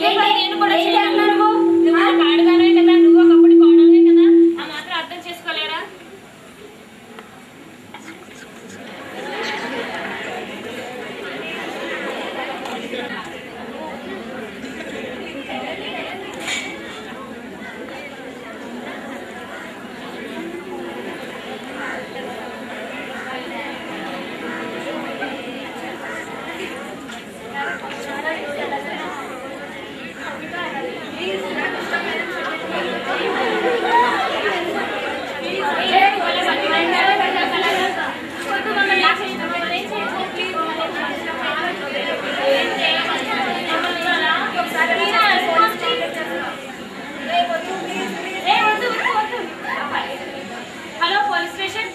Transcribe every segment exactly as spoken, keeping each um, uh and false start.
నేను కూడా చేయగలను. నువ్వు పాడుగానే కదా, నువ్వు ఒకప్పుడు కోడలే కదా, ఆ మాత్రం అర్థం చేసుకోలేరా? Hello police station.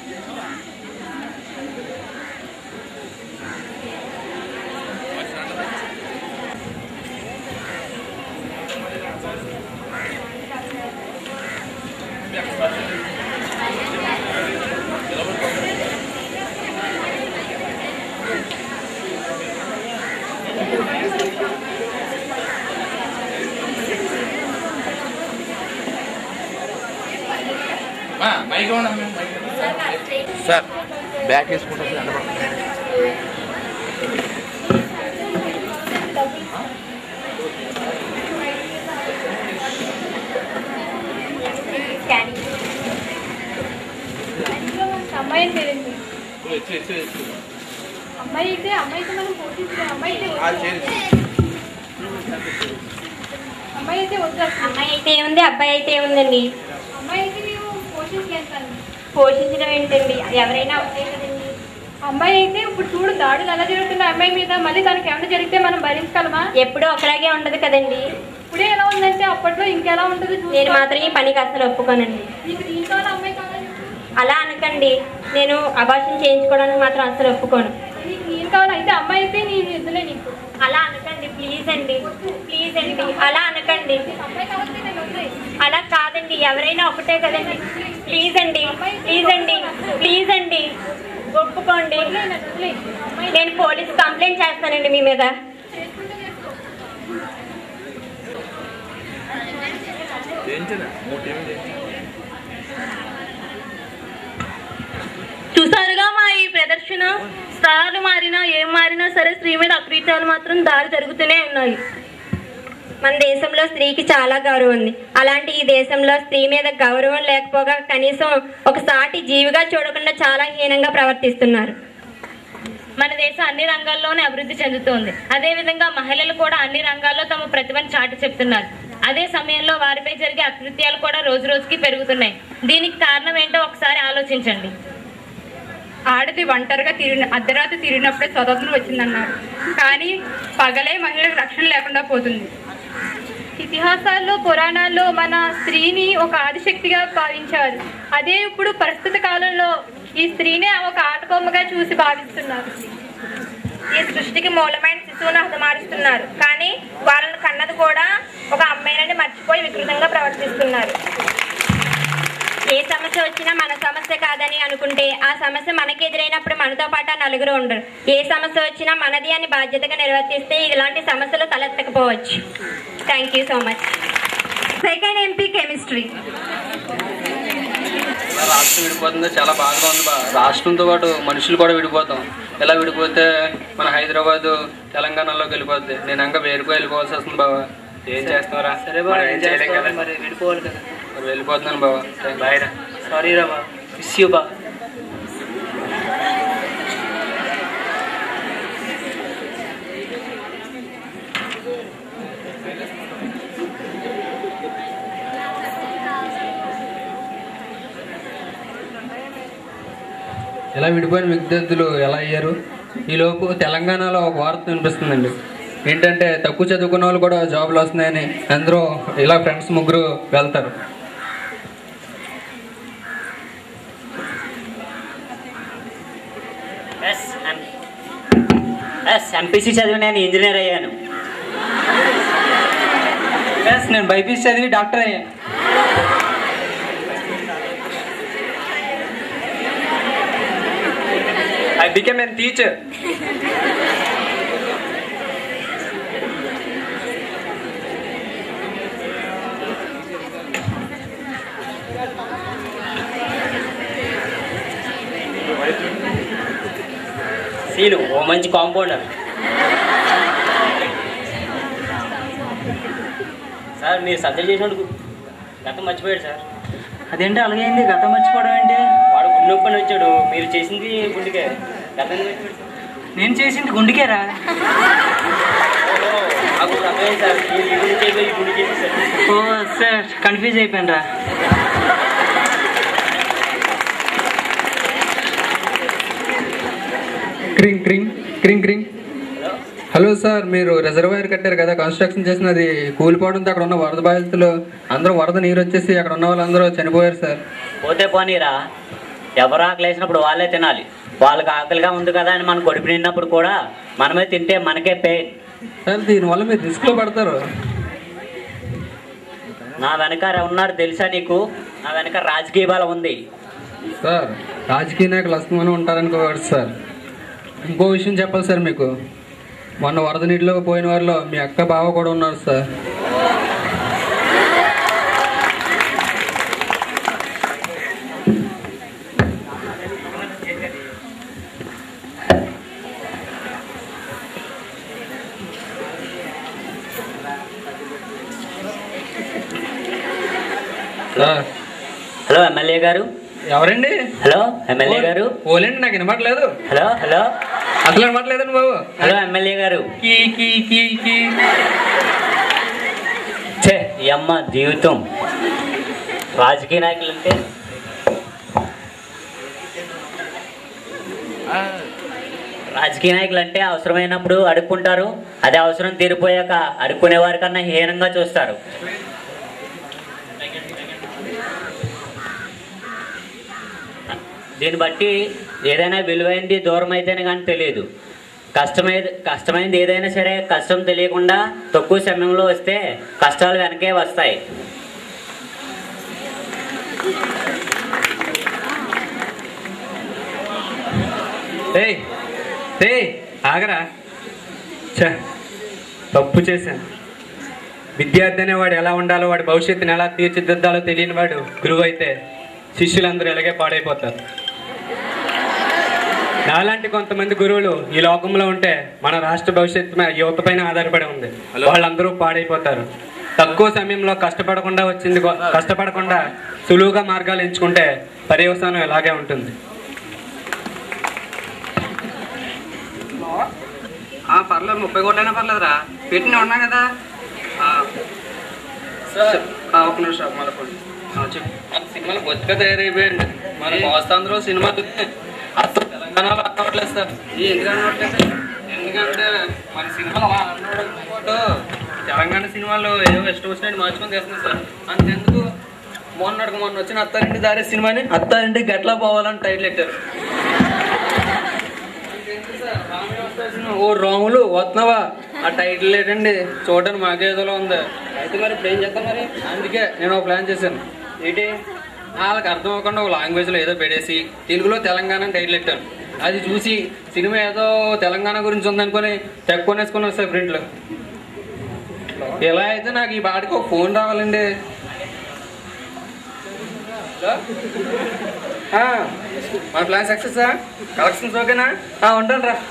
Sir bag వేసుకుంటా సార్. అమ్మాయి అమ్మాయి అయితే అమ్మాయితో మనం పోషించాలి. అమ్మాయి అమ్మాయి అయితే వద్దు. అమ్మాయి అయితే ఏముంది, అబ్బాయి అయితే ఏముందండి? అమ్మాయి అయితే మేము పోషించేస్తాను. పోషించడం ఏంటండి? ఎవరైనా ఒకటే కదండి. అమ్మాయి అయితే ఇప్పుడు చూడు దాడులు ఎలా జరుగుతున్నాయి అమ్మాయి మీద, మళ్ళీ దానికి ఏమైనా జరిగితే మనం భరించగలమా? ఎప్పుడూ ఒకలాగే ఉండదు కదండి. ఇప్పుడే ఎలా ఉందంటే అప్పట్లో ఇంకెలా ఉంటుంది. నేను మాత్రం ఈ పనికి అసలు ఒప్పుకోనండి. నీకు దీని కావాలి అమ్మాయి కావాలి? అలా అనకండి, నేను అబార్షన్ చేయించుకోవడానికి మాత్రం అసలు ఒప్పుకోను. నీకు నేను కావాలి అయితే అమ్మాయి అయితే నేను ఇద్దులే నీకు. అలా అనకండి ప్లీజ్ అండి, ప్లీజ్ అండి, అలా అనకండి. అమ్మాయి కావాలి నేను వదిలే. అలా కాదండి, ఎవరైనా ఒకటే కదండి. ప్లీజ్ అండి, ప్లీజ్ అండి, ప్లీజ్ అండి, ఒప్పుకోండి. నేను పోలీస్ కంప్లైంట్ చేస్తానండి మీ మీద. చూసారుగా మా ఈ ప్రదర్శన. స్థలాలు మారినా ఏం మారినా సరే స్త్రీ మీద అకృత్యాలు మాత్రం దారి జరుగుతూనే ఉన్నాయి. మన దేశంలో స్త్రీకి చాలా గౌరవం ఉంది. అలాంటి ఈ దేశంలో స్త్రీ మీద గౌరవం లేకపోగా కనీసం ఒక సాటి జీవిగా చూడకుండా చాలా హీనంగా ప్రవర్తిస్తున్నారు. మన దేశం అన్ని రంగాల్లోనే అభివృద్ధి చెందుతోంది. అదేవిధంగా మహిళలు కూడా అన్ని రంగాల్లో తమ ప్రతిభను చాటి చెప్తున్నారు. అదే సమయంలో వారిపై జరిగే అకృత్యాలు కూడా రోజు రోజుకి పెరుగుతున్నాయి. దీనికి కారణం ఏంటో ఒకసారి ఆలోచించండి. ఆడది ఒంటరిగా తిరిగి అర్ధరాత్రి తిరిగినప్పుడే స్వతంత్రం వచ్చిందన్నారు, కానీ పగలే మహిళలకు రక్షణ లేకుండా పోతుంది. ఇతిహాసాల్లో పురాణాల్లో మన స్త్రీని ఒక ఆదిశక్తిగా భావించారు. అదే ఇప్పుడు ప్రస్తుత కాలంలో ఈ స్త్రీనే ఒక ఆటకొమ్మగా చూసి భావిస్తున్నారు. ఈ సృష్టికి మూలమైన శిశువును హతమారుస్తున్నారు, కానీ వాళ్ళని కన్నది కూడా ఒక అమ్మాయిని మర్చిపోయి వికృతంగా ప్రవర్తిస్తున్నారు. ఏ సమస్య వచ్చినా మన సమస్య కాదని అనుకుంటే ఆ సమస్య మనకి ఎదురైనప్పుడు మనతో పాటు నలుగురు ఉండరు. ఏ సమస్య వచ్చినా మనది అని బాధ్యతగా నిర్వర్తిస్తే ఇలాంటి సమస్యలు తలెత్తకపోవచ్చు. Thank you so much. Second MP chemistry. రాష్ట్రం విడిపోతుందో చాలా బాధగా ఉంది బా. రాష్ట్రంతో పాటు మనుషులు కూడా విడిపోతాం. ఇలా విడిపోతే మన హైదరాబాద్ తెలంగాణలోకి వెళ్ళిపోద్ది. నేను ఇంకా వేరుకు వెళ్ళిపోవాల్సి వస్తుంది బాబా. ఏం చేస్తావరా? సరే బాబా, ఏం చేయలేం కదా, మరి వెళ్ళిపోవాలి కదా. మరి వెళ్ళిపోతున్నాను బాబా. బాయ్ రా. సారీ రా బా, మిస్ యూ బా. ఇలా విడిపోయిన విద్యార్థులు ఎలా అయ్యారు? ఈలోపు తెలంగాణలో ఒక వార్త వినిపిస్తుందండి. ఏంటంటే తక్కువ చదువుకున్న వాళ్ళు కూడా జాబులు వస్తున్నాయని అందరూ ఇలా ఫ్రెండ్స్ ముగ్గురు వెళ్తారు. ఎంపీసీ చదివి నేను ఇంజనీర్ అయ్యాను. నేను బైపీసీ చదివి డాక్టర్ అయ్యాను. I became a teacher. ఒక మంచి కాంపౌండర్. సార్ మీరు సబ్జెక్ట్ చేసినప్పుడు గతం మర్చిపోయాడు సార్. అదేంటి అలాగైంది? గతం మర్చిపోవడం ఏంటి? వాడు గుండె నొప్పి అని వచ్చాడు, మీరు చేసింది గుండెకే. గతం మర్చిపోయాడు సార్. నేను చేసింది గుండెకేరా? నాకు అర్థమైంది సార్, మీరు ఈ గుండె చేసి ఈ గుండె చేసి సార్. ఓ సార్, కన్ఫ్యూజ్ అయిపోయాను రా. క్రింగ్ క్రింగ్ క్రింగ్ క్రింగ్. హలో సార్, మీరు రిజర్వాయర్ కట్టారు కదా, కన్స్ట్రక్షన్ చేసినది కూలిపోవడంతో అక్కడ ఉన్న వరద బాధితులు అందరూ వరద నీరు వచ్చేసి అక్కడ ఉన్న వాళ్ళందరూ చనిపోయారు సార్. పోతే పోనీరా, ఎవరు ఆకలి వేసినప్పుడు వాళ్ళే తినాలి. వాళ్ళకి ఆకలిగా ఉంది కదా అని మనం కొడుకు నిన్నప్పుడు కూడా మనమే తింటే మనకే పెయిన్. సార్ దీనివల్ల మీరు రిస్క్లో పడతారు. నా వెనక ఉన్నారు తెలుసా నీకు? నా వెనక రాజకీయ బలం ఉంది సార్. రాజకీయ నాయకులు అస్తమానం ఉంటారనుకోవచ్చు సార్. ఇంకో విషయం చెప్పాలి సార్ మీకు. మొన్న వరద నీటిలో పోయిన వారిలో మీ అక్క బావ కూడా ఉన్నారు సార్. హలో ఎమ్మెల్యే గారు. ఎవరండి? హలో ఎమ్మెల్యే గారు. ఓలేండి, నాకు వినపట్లేదు. హలో హలో అసలు వినపట్లేదండి బాబు. Hello MLA garu. కీ కీ కీ కీ. ఛే ఈ అమ్మ జీవితం. రాజకీయ నాయకులు అంటే రాజకీయ నాయకులు అంటే అవసరమైనప్పుడు అడుక్కుంటారు, అదే అవసరం తీరిపోయాక అడుక్కునే వారి కన్నా హీనంగా చూస్తారు. దీన్ని బట్టి ఏదైనా విలువైంది దూరం అయితేనే కానీ తెలియదు. కష్టమై కష్టమైంది ఏదైనా సరే కష్టం తెలియకుండా తక్కువ సమయంలో వస్తే కష్టాలు వెనకే వస్తాయి. ఏయ్ ఏయ్ ఆగరా. చ తప్పు చేశాను. విద్యార్థి అనేవాడు ఎలా ఉండాలో, వాడి భవిష్యత్తుని ఎలా తీర్చిదిద్దాలో తెలియని వాడు గురువు అయితే శిష్యులందరూ ఎలాగే పాడైపోతారు. నాలాంటి కొంతమంది గురువులు ఈ లోకంలో ఉంటే మన రాష్ట్ర భవిష్యత్తు యువత పైన ఆధారపడి ఉంది. వాళ్ళందరూ పాడైపోతారు. తక్కువ సమయంలో కష్టపడకుండా వచ్చింది కష్టపడకుండా సులువుగా మార్గాలు ఎంచుకుంటే పర్యవసానం ఇలాగే ఉంటుంది. పర్లేదు, ముప్పై కోట్లైనా పర్లేదురా, పెట్టిన ఉన్నా కదా. ఒక నిమిషం మన చెప్పు. సినిమాలు బొత్తిగా తయారైపోయండి. మన కోస్తాంధ్రలో సినిమా అసలు తెలంగాణలో అన్నవట్లేదు సార్. ఎందుకు అన్నట్లేదు? ఎందుకంటే మన సినిమాలు అలా అన్నవడంతో పాటు తెలంగాణ సినిమాలు ఏవో ఇష్టం వచ్చినట్టు మార్చుకొని చేస్తున్నాం సార్. అంతెందుకు మొన్నటికి మొన్న వచ్చిన అత్తారింటి దారి సినిమాని అత్తారింటికి గట్లా పోవాలని టైటిల్ పెట్టారు. ఓ రాములు వస్తున్నావా, ఆ టైటిల్ ఏంటండి చూడడానికి మాకేదోలో ఉంది. అయితే మరి ఇప్పుడు ఏం చేద్దాం మరి? అందుకే నేను ఒక ప్లాన్ చేశాను. ఏంటి? వాళ్ళకి అర్థం అవ్వకుండా ఒక లాంగ్వేజ్లో ఏదో పెట్టేసి తెలుగులో తెలంగాణ టైటిల్ పెట్టాను. అది చూసి సినిమా ఏదో తెలంగాణ గురించి ఉందనుకొని తెక్కునేసుకుని వస్తాయి ప్రింట్లో. ఎలా అయితే నాకు ఈ పాటికి ఒక ఫోన్ రావాలండి. మన ప్లాన్ సక్సెస్సా? కలెక్షన్స్ ఓకేనా? ఉంటాను రా.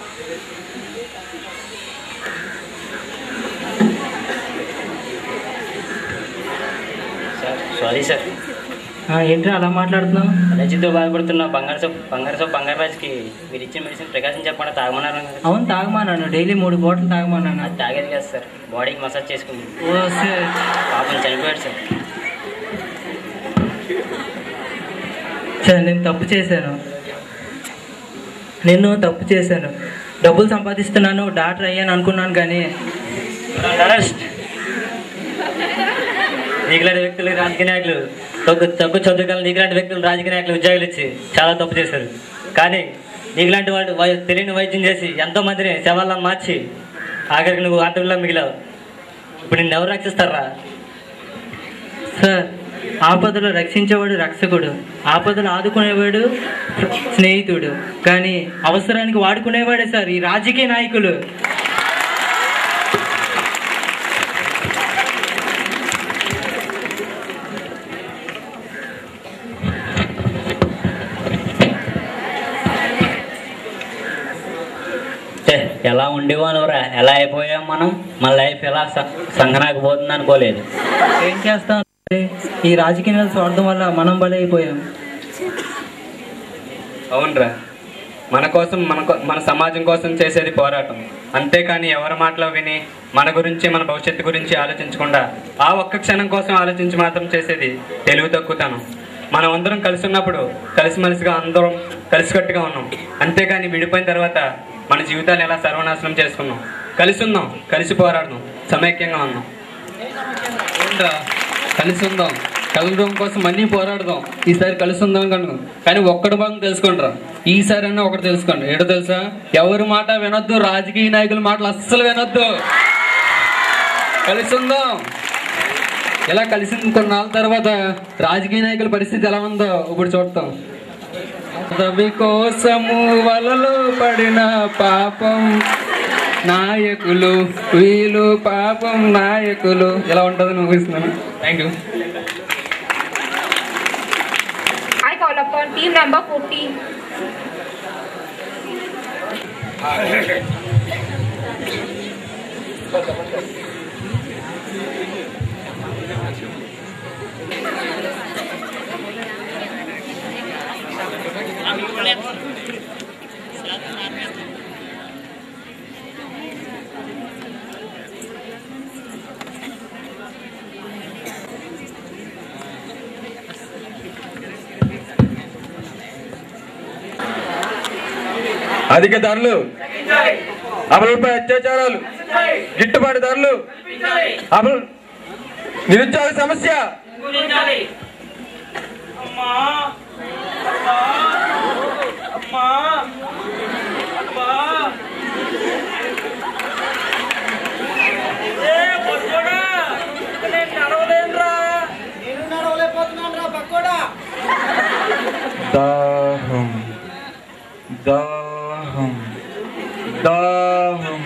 Sorry sir. ఏంటి అలా మాట్లాడుతున్నావు? అలర్జీతో బాధపడుతున్న బంగారు సోప్ బంగారు సోప్ బంగారు రాజుకి మీరు ఇచ్చిన మెడిసిన్ ప్రకాశం చెప్పకుండా తాగమన్నారు. అవును తాగమన్నాను, డైలీ మూడు బాటిల్ తాగమన్నాను. అది తాగేది కదా సార్, బాడీకి మసాజ్ చేసుకుంది. ఓ సార్, పాపం చనిపోయాడు సార్. సార్ నేను తప్పు చేశాను, నేను తప్పు చేశాను. డబ్బులు సంపాదిస్తున్నాను, డాక్టర్ అయ్యాను అనుకున్నాను, కానీ నీకులాంటి వ్యక్తులు రాజకీయ నాయకులు తక్కువ తక్కువ చదువుగల నీకులాంటి వ్యక్తులు రాజకీయ నాయకులు ఉద్యోగాలు ఇచ్చి చాలా తప్పు చేశారు. కానీ నీకులాంటి వాడు తెలియని వైద్యం చేసి ఎంతో మందిని శవాలను మార్చి ఆఖరికి నువ్వు ఆటల్లో మిగిలావు. ఇప్పుడు నిన్ను ఎవరు రక్షిస్తారా? సార్ ఆపదలో రక్షించేవాడు రక్షకుడు, ఆపదలు ఆదుకునేవాడు స్నేహితుడు, కానీ అవసరానికి వాడుకునేవాడే సార్ ఈ రాజకీయ నాయకులు. ఎలా ఉండేవానురా, ఎలా అయిపోయాం మనం. మన లైఫ్ ఎలా సంగనాకు పోతుంది అనుకోలేదు. ఏం చేస్తాం, ఈ రాజకీయ స్వార్థం వల్ల మనం బలైపోయాం. అవునరా, మన కోసం మన మన సమాజం కోసం చేసేది పోరాటం. అంతేకాని ఎవరి మాటలో విని మన గురించి మన భవిష్యత్తు గురించి ఆలోచించకుండా ఆ ఒక్క క్షణం కోసం ఆలోచించి మాత్రం చేసేది తెలివి తక్కువతనం. మనం అందరం కలిసి ఉన్నప్పుడు కలిసిమెలిసిగా అందరం కలిసికట్టుగా ఉన్నాం. అంతేకాని విడిపోయిన తర్వాత మన జీవితాలు ఎలా సర్వనాశనం చేసుకున్నాం. కలిసి ఉందాం, కలిసి పోరాడదాం, సమైక్యంగా ఉందాం. కలిసి ఉందాం, కలవడం కోసం అన్నీ పోరాడదాం. ఈసారి కలిసి ఉందాం కనుక కానీ ఒక్కటి భాగం తెలుసుకుంటారా, ఈసారి అన్నా ఒకటి తెలుసుకోండి. ఏంటో తెలుసా, ఎవరి మాట వినొద్దు, రాజకీయ నాయకుల మాటలు అస్సలు వినొద్దు. కలిసి ఉందాం. ఇలా కలిసి కొన్నాళ్ళ తర్వాత రాజకీయ నాయకుల పరిస్థితి ఎలా ఉందో ఇప్పుడు చూస్తాం. రవి కోసము వలలో పడిన పాపం నాయకులు, వీళ్ళు పాపం నాయకులు, ఇలా ఉంటుంది ముగిస్తున్నాను. Thank you. I call upon team number fourteen. అధిక ధరలు, అమలుపై అత్యాచారాలు, గిట్టుబాటు ధరలు, అమలు, నిరుద్యోగ సమస్య, దాహం దాహం దాహం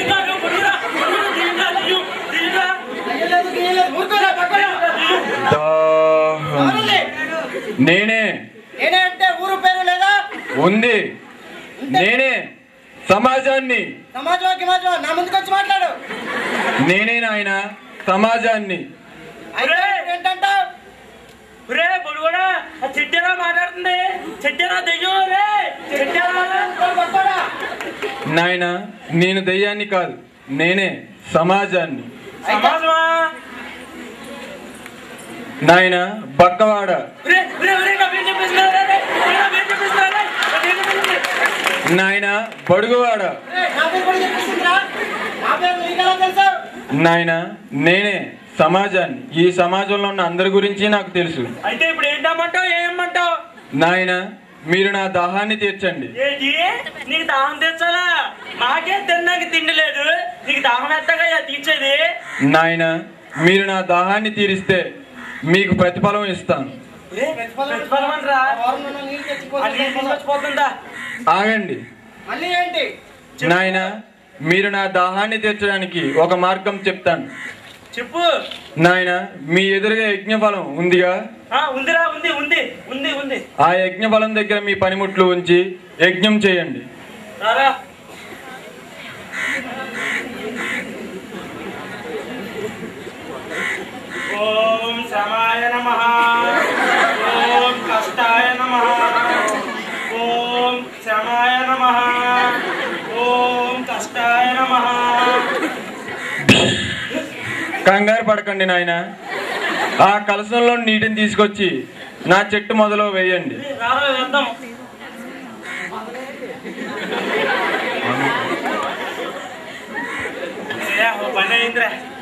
దాహం. నేనే అంటే ఊరు పేరు లేదా ఉంది, నేనే సమాజాన్ని. సమాజం నా ముందుకు వచ్చి మాట్లాడు. నేనే నాయన సమాజాన్ని. ఏంటంటావు? చెట్టెలా మాట్లాడుతుంది, చెట్టెలా దెయ్యం నాయన, నేను దెయ్యాన్ని కాదు, నేనే సమాజాన్ని. నాయన బక్కవాడ, నాయన బడుగువాడ, నాయన నేనే సమాజాన్ని. ఈ సమాజంలో ఉన్న అందరి గురించి నాకు తెలుసు. అయితే ఇప్పుడు ఏంటమ్మంటావు, ఏమంటావు? నాయన మీరు నా దాహాన్ని తీర్చండి. ఏంటి నీకు దాహం తీర్చాలా? మాకే తిన్నాక తిండి లేదు, నీకు దాహం ఎత్తగా తీర్చేది? నాయన మీరు నా దాహాన్ని తీరిస్తే మీకు ప్రతిఫలం ఇస్తాను. ఆగండి. నాయన మీరు నా దాహాన్ని తీర్చడానికి ఒక మార్గం చెప్తాను. చెప్పు. నాయన మీ ఎదురుగా యజ్ఞఫలం ఉందిగా? ఉందిరా, ఉంది ఉంది ఉంది ఉంది. ఆ యజ్ఞఫలం దగ్గర మీ పనిముట్లు ఉంచి యజ్ఞం చేయండి. ఓం శమాయ నమః, ఓం కష్టాయ నమః, ఓం శమాయ నమః, ఓం కష్టాయ నమః. కంగారు పడకండి నాయన. ఆ కలశంలో నీటిని తీసుకొచ్చి నా చెట్టు మొదలో వేయండి. పని అయిందిరా.